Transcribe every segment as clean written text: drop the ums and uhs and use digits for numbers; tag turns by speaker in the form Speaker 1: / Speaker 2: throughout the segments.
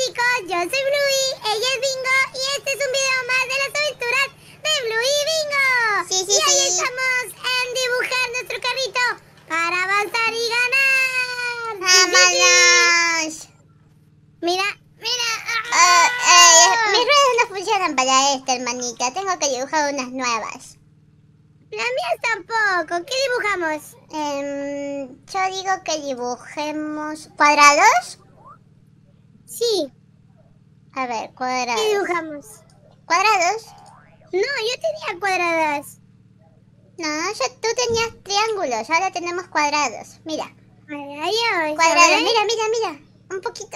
Speaker 1: chicos, yo soy Bluey, ella es Bingo y este es un video más de las aventuras de Bluey y Bingo.
Speaker 2: Sí,
Speaker 1: y ahí estamos en dibujar nuestro carrito para avanzar y ganar.
Speaker 2: ¡Vámonos!
Speaker 1: Mira, mira.
Speaker 2: Mis ruedas no funcionan para esto, hermanita. Tengo que dibujar unas nuevas.
Speaker 1: Las mías tampoco. ¿Qué dibujamos?
Speaker 2: Yo digo que dibujemos... ¿Cuadrados?
Speaker 1: Sí.
Speaker 2: A ver, cuadrados.
Speaker 1: ¿Qué dibujamos?
Speaker 2: ¿Cuadrados?
Speaker 1: No, yo tenía cuadradas.
Speaker 2: No, tú tenías triángulos, ahora tenemos cuadrados. Mira.
Speaker 1: Ay,
Speaker 2: Cuadrados, mira. Un poquito.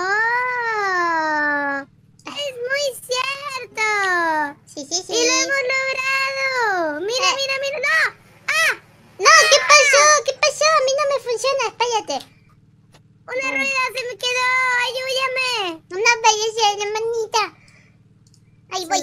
Speaker 1: ¡Oh! ¡Es muy cierto!
Speaker 2: Sí.
Speaker 1: ¡Y lo hemos logrado! ¡Mira! ¡No! ¡Ah!
Speaker 2: No, ¿qué pasó? A mí no me funciona, espérate.
Speaker 1: ¡Una rueda se me quedó! ¡Ayúdame!
Speaker 2: Una belleza, hermanita. Ahí voy.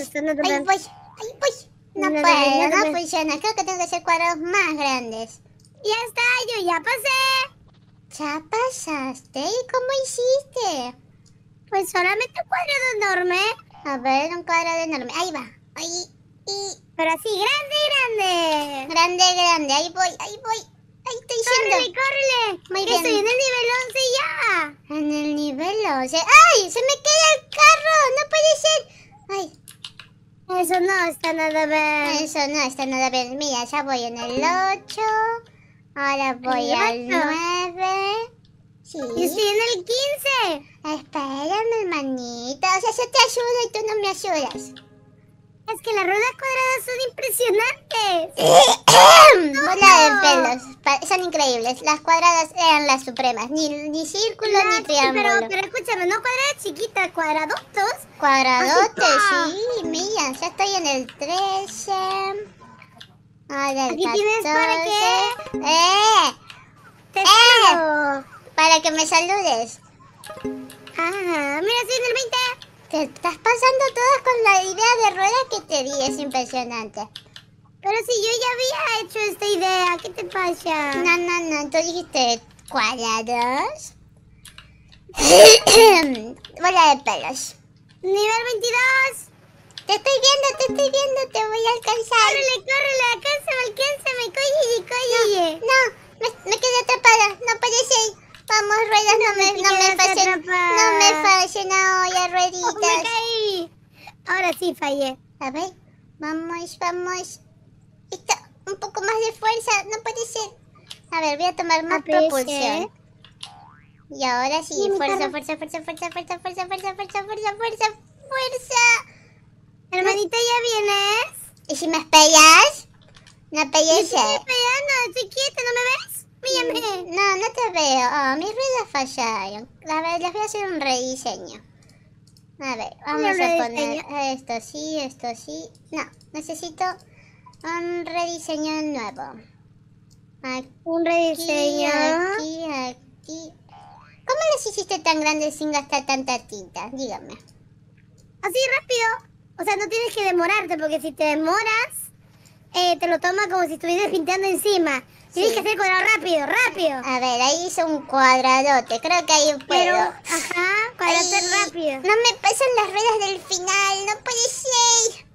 Speaker 2: No funciona. Creo que tengo que hacer cuadrados más grandes.
Speaker 1: Ya está, yo ya pasé.
Speaker 2: ¿Ya pasaste? ¿Y cómo hiciste?
Speaker 1: Pues solamente un cuadrado enorme.
Speaker 2: A ver, un cuadrado enorme. Ahí va.
Speaker 1: Pero así, grande.
Speaker 2: Grande. Ahí voy. Ahí estoy yendo.
Speaker 1: ¡Córrele!
Speaker 2: Muy bien.
Speaker 1: Estoy en el nivel 11 ya.
Speaker 2: En el nivel 11. ¡Ay! ¡Se me queda el carro! ¡No puede ser! ¡Ay!
Speaker 1: Eso no está nada bien.
Speaker 2: Eso no está nada bien. Mira, ya voy en el 8. Ahora voy al 9. Sí.
Speaker 1: Yo estoy en el 15.
Speaker 2: Espérame, hermanita. O sea, yo te ayudo y tú no me ayudas.
Speaker 1: Es que las ruedas cuadradas son impresionantes.
Speaker 2: Bola de pelos. Son increíbles. Las cuadradas eran las supremas. Ni círculo ni triángulo.
Speaker 1: Pero escúchame, no cuadradas chiquitas, cuadradotos.
Speaker 2: Cuadradotes, sí. Mira, ya estoy en el 13. Ahora el
Speaker 1: Aquí
Speaker 2: 14.
Speaker 1: tienes para qué. Te saludo.
Speaker 2: Para que me saludes.
Speaker 1: Ah, mira, estoy en el 20.
Speaker 2: Te estás pasando todas con la idea de rueda que te di. Es impresionante.
Speaker 1: Pero si yo ya había hecho esta idea, ¿qué te pasa?
Speaker 2: No, tú dijiste cuadrados. Bola de pelos.
Speaker 1: Nivel 22.
Speaker 2: Te estoy viendo, te voy a alcanzar.
Speaker 1: Córrele, alcánzame, cóllele.
Speaker 2: No, me quedé atrapada, no puede ser. Vamos, ruedas, no me fallen ahora, rueditas.
Speaker 1: Me caí. Ahora sí fallé.
Speaker 2: A ver, vamos. Esto, un poco más de fuerza, no puede ser. A ver, voy a tomar más propulsión. Y ahora sí, fuerza.
Speaker 1: Hermanita, ¿ya vienes?
Speaker 2: ¿Y si me espellas? No
Speaker 1: Yo
Speaker 2: pellece.
Speaker 1: estoy esperando, estoy quieta, ¿no me ves? Mírame.
Speaker 2: No te veo. Oh, mis ruedas fallaron. A ver, les voy a hacer un rediseño. A ver, vamos a poner esto sí. No, necesito un rediseño nuevo. Aquí,
Speaker 1: Un rediseño.
Speaker 2: Aquí. ¿Cómo los hiciste tan grandes sin gastar tanta tinta? Dígame.
Speaker 1: Así rápido. O sea, no tienes que demorarte, porque si te demoras, te lo toma como si estuvieras pintando encima. Tienes que hacer cuadrado rápido.
Speaker 2: A ver, ahí hice un cuadradote. Creo que ahí puedo.
Speaker 1: Pero, cuadrado rápido.
Speaker 2: No me pasan las ruedas del final. No puede ser.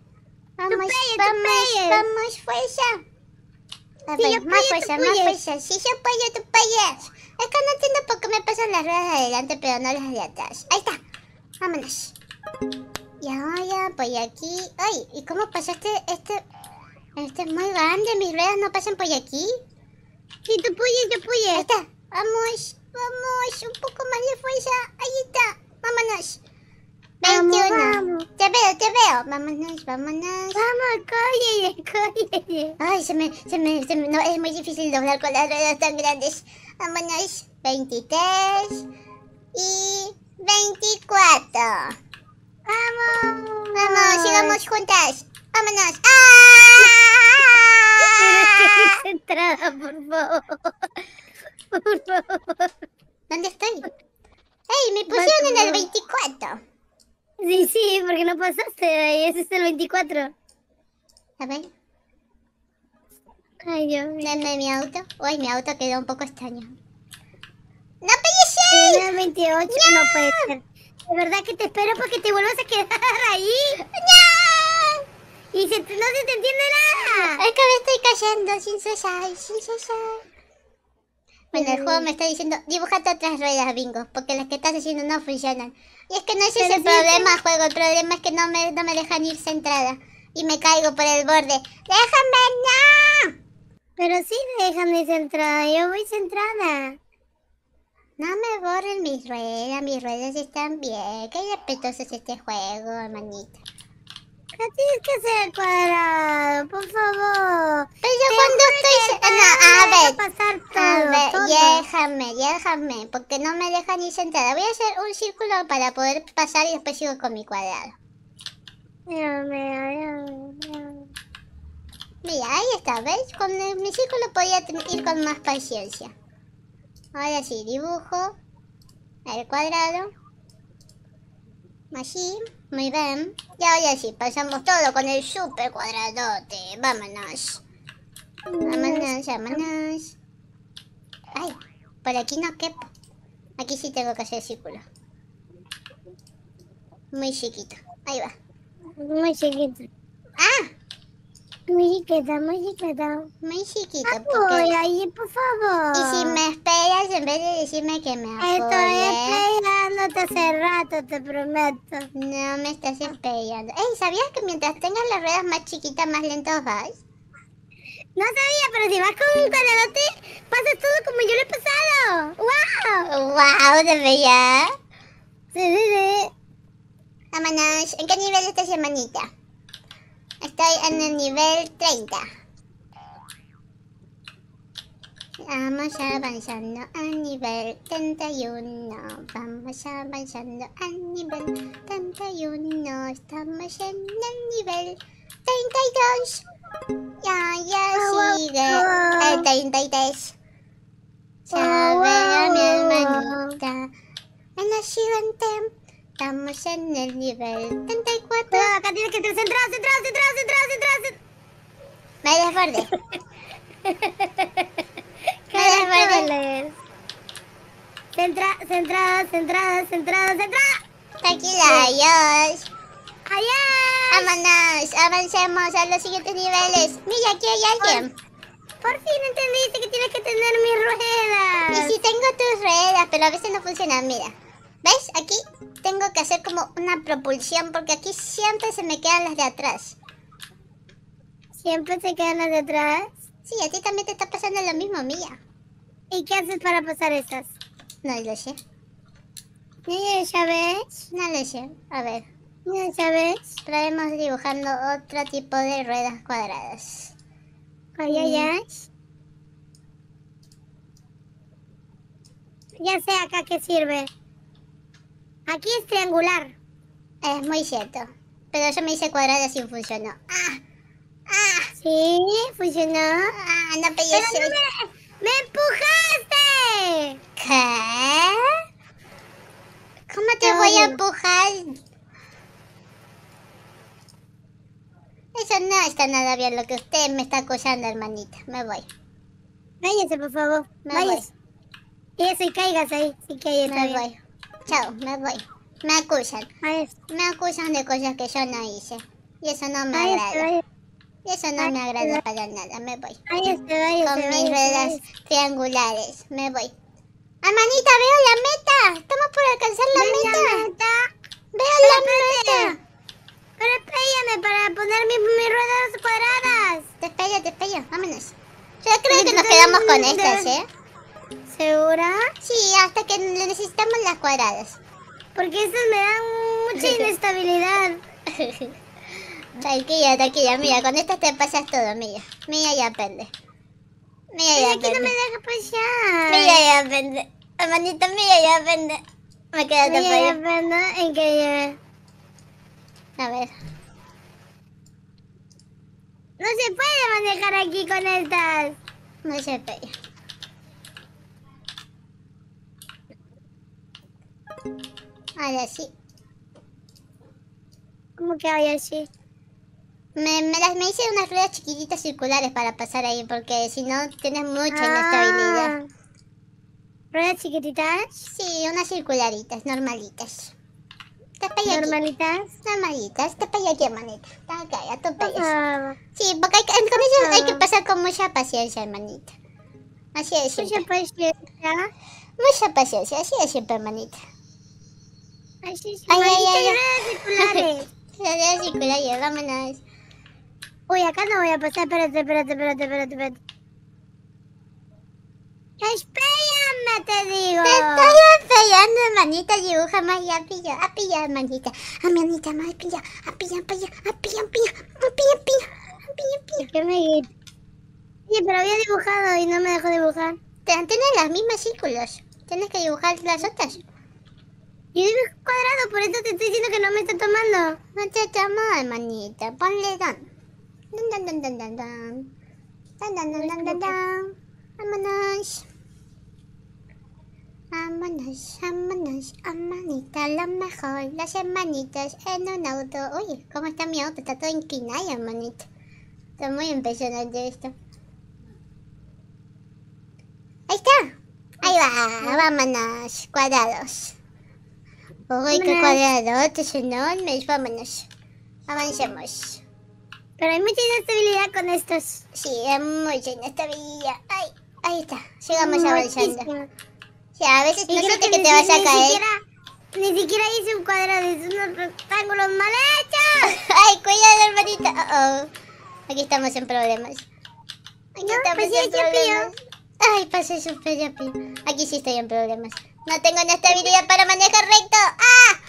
Speaker 2: Vamos, fuerza. A ver, más fuerza. Si yo puedo, tú puedes. Es que no entiendo por qué me pasan las ruedas de adelante, pero no las de atrás. Ahí está. Vámonos. Y ahora voy aquí. Ay, ¿y cómo pasaste este? Este es muy grande. Mis ruedas no pasan por aquí.
Speaker 1: Sí, tú puedes.
Speaker 2: Ahí está. Vamos. Un poco más de fuerza. Ahí está. Vámonos. 21.
Speaker 1: Vamos.
Speaker 2: Te veo. Vámonos.
Speaker 1: Vamos, cóllele.
Speaker 2: Ay, no, es muy difícil doblar con las ruedas tan grandes. Vámonos. 23 y 24. Vamos, sigamos juntas. Vámonos.
Speaker 1: Concentrada, por favor.
Speaker 2: ¿Dónde estoy? ¡Ey! Me pusieron en el 24.
Speaker 1: Sí, porque no pasaste. Ese es el 24.
Speaker 2: A ver.
Speaker 1: Ay, Dios mío.
Speaker 2: Dame mi auto. Uy, mi auto quedó un poco extraño. ¡No puede ser!
Speaker 1: me da 28. No puede ser. De verdad que te espero porque te vuelvas a quedar ahí.
Speaker 2: ¡No!
Speaker 1: Y no se te entiende nada.
Speaker 2: Es que me estoy cayendo sin cesar, sin cesar. Bueno, el juego me está diciendo, dibújate otras ruedas, Bingo, porque las que estás haciendo no funcionan. Y es que no es ese el problema, juego. El problema es que no me dejan ir centrada. Y me caigo por el borde. ¡Déjame, no!
Speaker 1: Pero sí me dejan ir centrada. Yo voy centrada.
Speaker 2: No me borren mis ruedas están bien. Qué respetuoso es este juego, hermanita.
Speaker 1: No tienes que hacer el cuadrado, por favor.
Speaker 2: Pero yo cuando estoy... No, a ver,
Speaker 1: todo.
Speaker 2: déjame, porque no me dejan ir sentada. Voy a hacer un círculo para poder pasar y después sigo con mi cuadrado.
Speaker 1: Dios mío.
Speaker 2: Mira, ahí está, ¿ves? Con mi círculo podía ir con más paciencia. Ahora sí, dibujo el cuadrado. Así, muy bien. Y ahora sí, pasamos todo con el super cuadradote. Vámonos. Vámonos. Ay, por aquí no quepo. Aquí sí tengo que hacer círculo. Muy chiquito. Ahí va.
Speaker 1: Muy chiquito.
Speaker 2: ¡Ah!
Speaker 1: Muy chiquita.
Speaker 2: Muy chiquito.
Speaker 1: Voy ahí, por favor.
Speaker 2: Y si me esperas, en vez de decirme que me apoye...
Speaker 1: Estoy esperándote hace rato, te prometo.
Speaker 2: No me estás esperando. Ey, ¿sabías que mientras tengas las ruedas más chiquitas, más lentos vas?
Speaker 1: No sabía, pero si vas con un cuadradote, pasas todo como yo lo he pasado. ¡Wow!
Speaker 2: ¡Wow! ¿De verdad?
Speaker 1: Sí.
Speaker 2: Vámonos. ¿En qué nivel estás, hermanita? Estoy en el nivel 30. Vamos avanzando al nivel 31. Vamos avanzando al nivel 31. Estamos en el nivel 32. Ya sigue el 33. Sabe mi hermanita. En la siguiente estamos en el nivel 34.
Speaker 1: Pero acá tienes que estar centrado.
Speaker 2: Me desbordé.
Speaker 1: Centrada.
Speaker 2: Tranquila, adiós.
Speaker 1: ¡Allá!
Speaker 2: Vámonos, avancemos a los siguientes niveles. Mira, aquí hay alguien.
Speaker 1: Por fin entendiste que tienes que tener mis ruedas.
Speaker 2: Y si tengo tus ruedas, pero a veces no funcionan, mira. ¿Ves? Aquí tengo que hacer como una propulsión porque aquí siempre se me quedan las de atrás.
Speaker 1: ¿Siempre se quedan las de atrás?
Speaker 2: Sí, a ti también te está pasando lo mismo, Mía.
Speaker 1: ¿Y qué haces para pasar esas?
Speaker 2: No lo sé.
Speaker 1: ¿Ya ves?
Speaker 2: No lo sé. A ver.
Speaker 1: ¿Ya ves?
Speaker 2: Probemos dibujando otro tipo de ruedas cuadradas.
Speaker 1: Ya sé acá qué sirve. Aquí es triangular.
Speaker 2: Es muy cierto. Pero yo me hice cuadrada y funcionó. ¡Ah!
Speaker 1: Sí, funcionó.
Speaker 2: No
Speaker 1: ¡Pero no me empujaste!
Speaker 2: ¿Qué? ¿Cómo te voy a empujar? Eso no está nada bien lo que usted me está acusando, hermanita. Me voy.
Speaker 1: Váyase, por favor. Váyase. Y eso, y caigas ahí. Sí que ahí está
Speaker 2: Me
Speaker 1: bien.
Speaker 2: voy. Chao, me voy. Me acusan. Me acusan de cosas que yo no hice. Y eso no me agrada. Y eso no me agrada para nada. Me voy.
Speaker 1: Váyase.
Speaker 2: Con mis ruedas triangulares. Me voy. Hermanita, veo la meta. Estamos por alcanzar la meta. Veo la meta.
Speaker 1: Pero espérame para poner mis ruedas cuadradas.
Speaker 2: Te espero. Vámonos. Yo creo que nos quedamos con estas, ¿eh?
Speaker 1: ¿Segura?
Speaker 2: Sí, hasta que necesitamos las cuadradas.
Speaker 1: Porque esas me dan mucha inestabilidad.
Speaker 2: Tranquila. Mira, con estas te pasas todo, mira. Mira y aprende.
Speaker 1: Mira, aquí no me deja pasar.
Speaker 2: Mira y aprende. Hermanita, mira y aprende. Me quedaste para allá.
Speaker 1: Aprende increíble.
Speaker 2: A ver.
Speaker 1: No se puede manejar aquí con estas.
Speaker 2: No se puede. Ahora sí.
Speaker 1: ¿Cómo que hay así?
Speaker 2: Me hice unas ruedas chiquititas circulares para pasar ahí, porque si no tienes mucha inestabilidad.
Speaker 1: ¿Ruedas chiquititas?
Speaker 2: Sí, unas circularitas, normalitas. Está para allá aquí.
Speaker 1: ¿Normalitas?
Speaker 2: Normalitas, está para allá aquí, hermanita. Está acá, ya tú
Speaker 1: Por
Speaker 2: pegas.
Speaker 1: favor.
Speaker 2: Sí, porque con eso hay que pasar con mucha paciencia, hermanita. Así es
Speaker 1: Mucha
Speaker 2: siempre.
Speaker 1: paciencia.
Speaker 2: Mucha paciencia, así es siempre, hermanita.
Speaker 1: Ay, sí, sí.
Speaker 2: Ay, ay,
Speaker 1: Maritas
Speaker 2: ay,
Speaker 1: y
Speaker 2: ay.
Speaker 1: ruedas circulares.
Speaker 2: La de circular, vámonos.
Speaker 1: Uy, acá no voy a pasar. Espérate. Espérame, te digo.
Speaker 2: Te estoy esperando, hermanita. Dibuja más y a pillar, hermanita. Hermanita, más pilla.
Speaker 1: ¿Qué me grita? Sí, pero había dibujado y no me dejó dibujar.
Speaker 2: Tienes las mismas círculos. Tienes que dibujar las otras.
Speaker 1: Yo dibujo cuadrado, por eso te estoy diciendo que no me está tomando.
Speaker 2: No te tomo, hermanita. Ponle dan. Dan. Vámonos. Vámonos, hermanita, lo mejor, las hermanitas en un auto. Oye, ¿cómo está mi auto? Está todo inclinado, hermanita. Está muy impresionante esto. Ahí está. Ahí va, vámonos, cuadrados. Uy, qué cuadradotes enormes, vámonos. Avancemos.
Speaker 1: Pero hay mucha inestabilidad con estos.
Speaker 2: Sí, es mucha inestabilidad. Ay, ahí está, sigamos avanzando.
Speaker 1: Muchísimo.
Speaker 2: Sí, a veces
Speaker 1: Y
Speaker 2: no
Speaker 1: creo
Speaker 2: sientes que te vas a caer.
Speaker 1: Ni siquiera hice un cuadrado, es unos rectángulos mal hechos.
Speaker 2: Ay, cuidado, hermanita. Aquí estamos en problemas. Ay, pasé súper rápido. Aquí sí estoy en problemas. No tengo estabilidad para manejar recto. ¡Ah!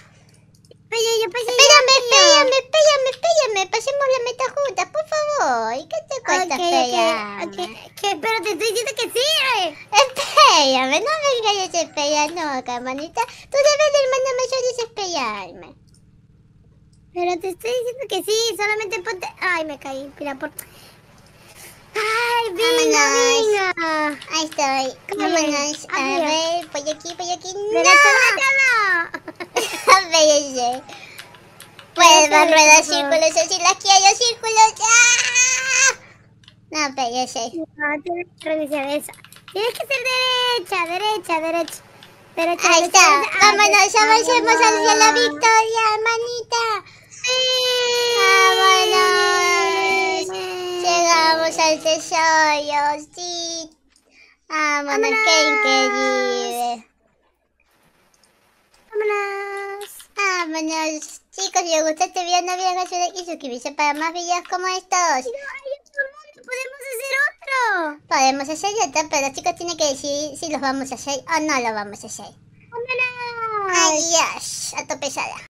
Speaker 2: Espérame. Pasemos la meta juntas, por favor. ¿Y qué te cuesta,
Speaker 1: Ok, pero te estoy diciendo que sí.
Speaker 2: Espérame, no me vayas a esperar, no, hermanita. Tú debes de hermana mayor desesperarme.
Speaker 1: Pero te estoy diciendo que sí, solamente ponte... Ay, me caí, mira, por... Ay, venga.
Speaker 2: Ahí estoy. Vámonos. A ver, voy aquí.
Speaker 1: Derecha,
Speaker 2: ¡No! A ver, puedes más ruedas, círculos, así las quiero, círculos. ¡Ah! No, pero ya sé.
Speaker 1: No, tienes que reiniciar eso. Tienes que ser derecha.
Speaker 2: Ahí está. Vámonos, avancemos hacia la victoria, hermanita. ¡Vámonos! Llegamos al tesoro, sí. Vámonos, qué increíble. Vámonos. Chicos, si les gustó este video, no olviden darle like y suscribirse para más videos como estos.
Speaker 1: Podemos hacer otro.
Speaker 2: Podemos hacer otro, pero los chicos tienen que decidir si los vamos a hacer o no los vamos a hacer.
Speaker 1: Vámonos.
Speaker 2: Adiós, a tu pesada.